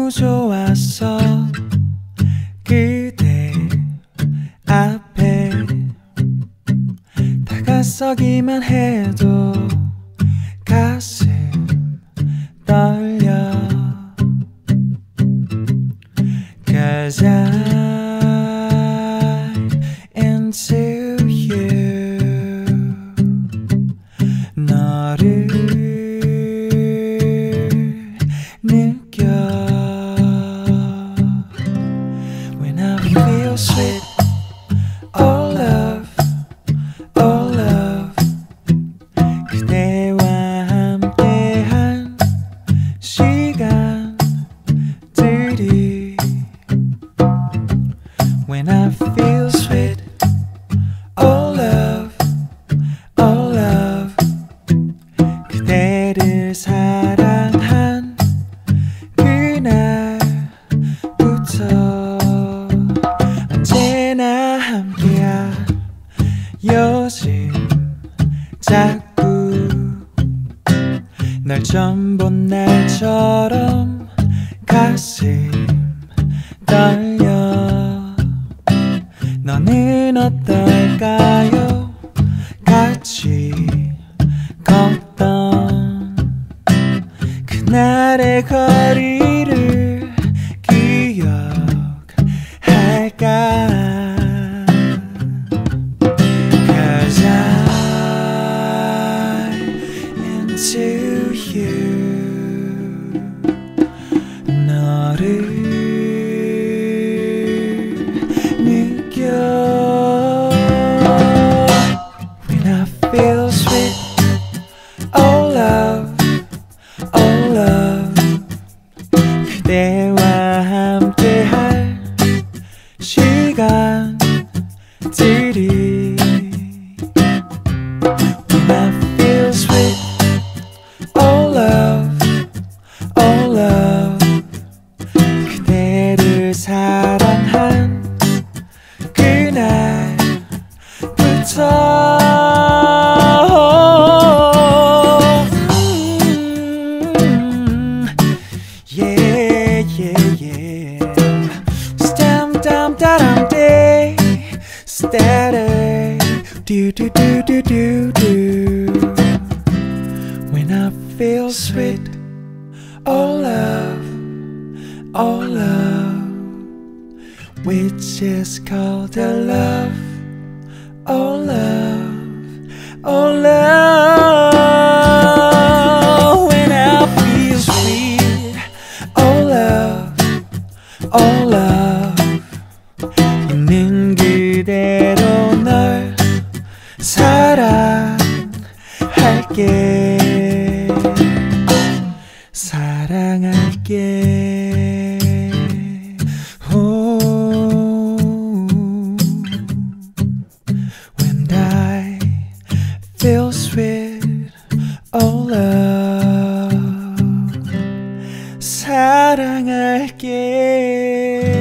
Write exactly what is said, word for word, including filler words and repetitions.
너무 좋았어. 그대 앞에 다가서기만 해도 가슴 떨려. Cause I'm into you. 너를 느껴. When I feel sweet, oh love, oh love. 그대와 함께한 시간들이. When I feel sweet, oh love, oh love. 그대를 사랑한 그날부터 언제나 함께야. 요즘 자꾸 널 처음 본 날처럼 가슴 떨려. 너는 어떨까요? 같이 걷던 그날의 거리를 기억할까? Cause I'm into you. 너를 느껴. When I feel sweet, oh love, oh love. 그대와 함께할 시간들이. When I feel sweet, oh love, oh love. 그대를 사랑한 그날부터. 음, yeah, yeah, yeah. Stam, dam, da, dam, day. Steady. Do, do, do, do, do, do. When I feel sweet, oh love, oh love. Which is called a love, oh love, oh love. When I feel sweet, oh love, oh love. 있는 그대로 널 사랑할게. 사랑할게. When I feel sweet, oh love. 사랑할게.